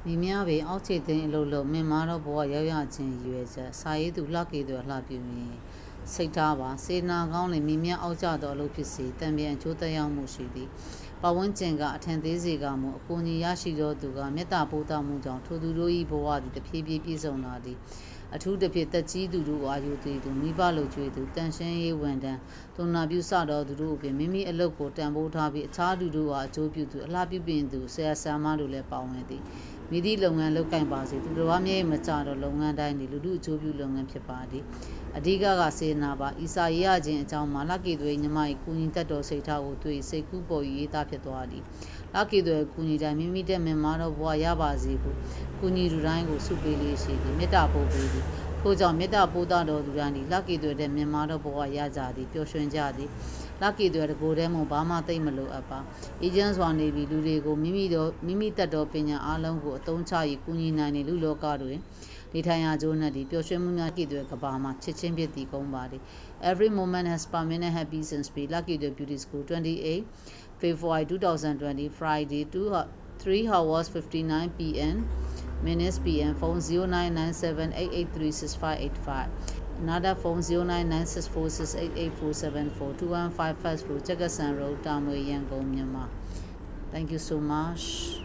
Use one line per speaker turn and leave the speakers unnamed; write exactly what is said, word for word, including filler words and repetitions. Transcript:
မိများပင်အောက်ခြေသိမ်းအလုပ်လုပ်မင်းမာတော့ဘဝရောက်ရခြင်းရွယ်ချက်စာရေးသူလှကေသူလှပြင်းစိတ်ထားပါစေနာကောင်းလေမိများအောက်ကြသောအလုပ်ဖြစ်စေတံပြန်အကျိုးသက်ရောက်မှုရှိသည်ပဝန်းကျင်ကအထင်သေးစေကမူအကူအညီရရှိသောသူကမေတ္တာပို့သမှုကြောင့်ထိုသူတို့၏ဘဝသည်တဖြည်းဖြည်းပြည့်စုံလာသည်အထူးသဖြင့်တက်ကြီးသူတို့အာယုသေးသူမိဘလုံကျွေးသူတန်ရှင်းရေးဝန်တန်းသူနာပြုစတော်သူတို့အပြင်မိမိအလုပ်ကိုတန်ဖိုးထားပြီးအခြားသူတို့အားအကျိုးပြုသူအလားပြုပင်သူဆရာဆရာမတို့လည်းပါဝင်သည်မိသည့်လုပ်ငန်းလုပ်ကိုင်ပါစေသူတော်မြဲမကြတော့လုပ်ငန်းတိုင်းဒီလူတို့အကျိုးပြုလုပ်ငန်းဖြစ်ပါသည်အဓိကကစေနာပါဤစာရေးရခြင်းအကြောင်းမှာလကေသွေးညီမ၏ကုညီတတ်တော်စိတ်ထားကိုတွေ့စိတ်ကူးပေါ်ရေးသားဖြစ်သွားသည်လကေသွေးကုညီတိုင်းမိမိတဲ့မင်မာတော့ဘဝရပါစေဟုကုညီလူတိုင်းကိုဆုပေးလေးရှိသည်မေတ္တာပို့ပေးသည်ထို့ကြောင့်မေတ္တာပို့တော်သူတိုင်းသည်လကေသွေးတဲ့မင်မာတော့ဘဝရကြသည်ပျော်ရွှင်ကြသည်လကေသွေးတကိုယ်တည်းမှဘာမှသိမလို့အပ်ပါအေဂျင့်စွာနေပြီးလူတွေကိုမိမိတို့မိမိတတ်တော်ပညာအားလုံးကိုအသုံးချ၍ကုညီနိုင်တဲ့လူလောကတွင်နေထိုင်ရာကျိုးနဲ့ဒီပျော်ရွှင်မှုများကြည့်တဲ့ကဘာမှာချစ်ချင်းဖြစ်တည်ကုန်ပါသည် Every moment has permanent happy since be lucky the beauty school twenty-eight February twenty twenty Friday three hours fifty-nine p m minutes p m phone zero nine nine seven eight eight three six five eight five another phone zero nine nine six four six eight eight four seven four two one five First Floor Jagasan Road Tamwe Yangon Myanmar. Thank you so much.